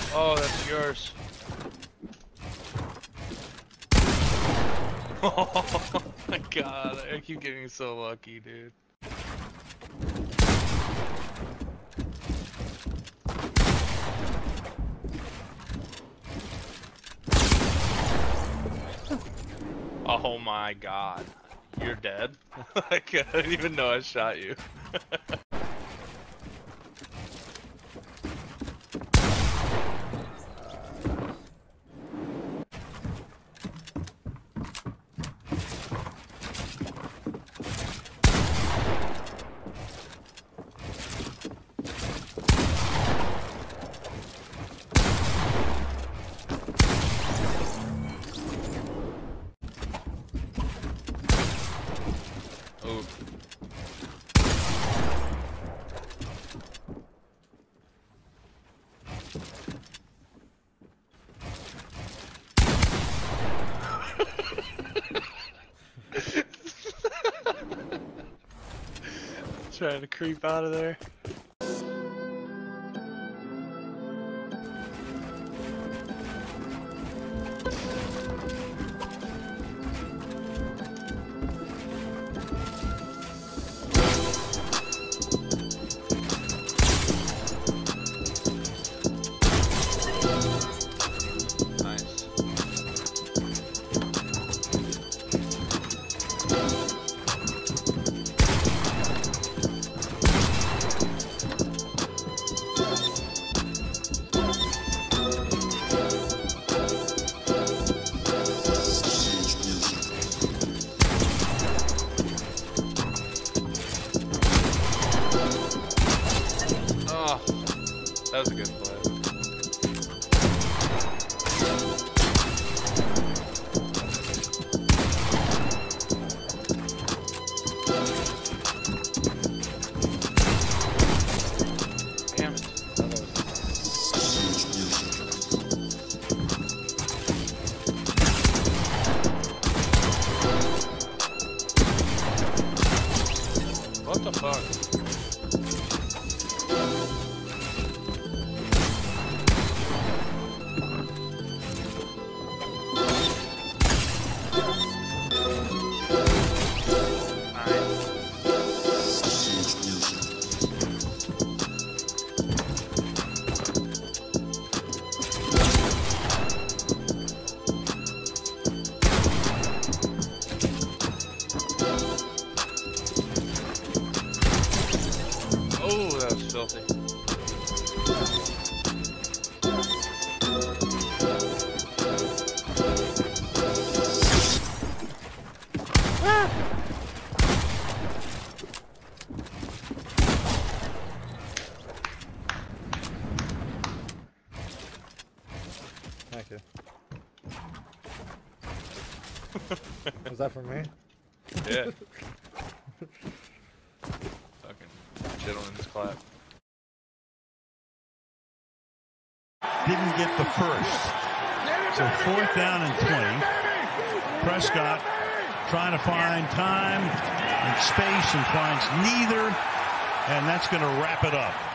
Oh, that's yours. Oh my god, I keep getting so lucky, dude. Oh my god. You're dead? Like, I didn't even know I shot you. Oh. Trying to creep out of there. That was a good play. Damn it. What the fuck? Oh, that was filthy. Thank you. Was that for me? Yeah. Fucking gentleman's clap. Didn't get the first. So 4th down and 20. Prescott trying to find time and space and finds neither. And that's going to wrap it up.